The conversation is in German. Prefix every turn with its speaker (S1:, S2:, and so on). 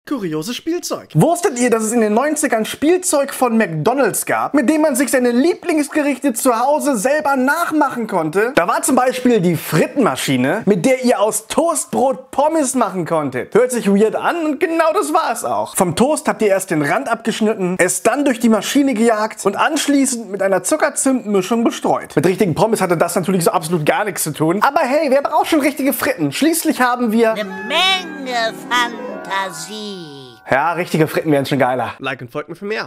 S1: Kurioses Spielzeug.
S2: Wusstet ihr, dass es in den 90ern Spielzeug von McDonald's gab, mit dem man sich seine Lieblingsgerichte zu Hause selber nachmachen konnte? Da war zum Beispiel die Frittenmaschine, mit der ihr aus Toastbrot Pommes machen konntet. Hört sich weird an und genau das war es auch. Vom Toast habt ihr erst den Rand abgeschnitten, es dann durch die Maschine gejagt und anschließend mit einer Zucker-Zimt-Mischung bestreut. Mit richtigen Pommes hatte das natürlich so absolut gar nichts zu tun. Aber hey, wer braucht schon richtige Fritten? Schließlich haben wir
S3: eine Menge Fantasie.
S2: Ja, richtige Fritten wären schon geiler.
S1: Like und folgt mir für mehr.